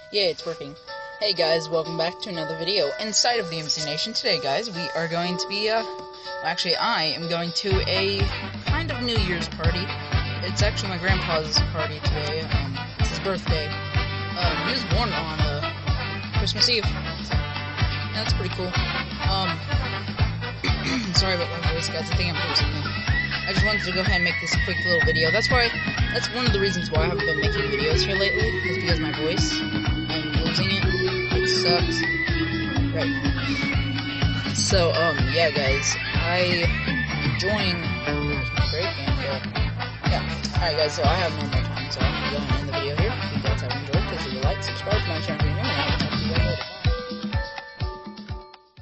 Yeah, it's working. Hey guys, welcome back to another video inside of the MC Nation. Today, guys, we are going to be, actually, I am going to a kind of New Year's party. It's actually my grandpa's party today. It's his birthday. He was born on, Christmas Eve. So, yeah, that's pretty cool. Sorry about my voice, guys. I think I'm losing it. I just wanted to go ahead and make this quick little video. That's one of the reasons why I haven't been making videos here lately, is because of my voice. I'm losing it. It sucks. Right. So, yeah, guys. I am enjoying my break, and, yeah. Alright, guys, so I have no more time, so I'm going to go ahead and end the video here. If you guys have enjoyed, please leave a like, subscribe to my channel if you're new, and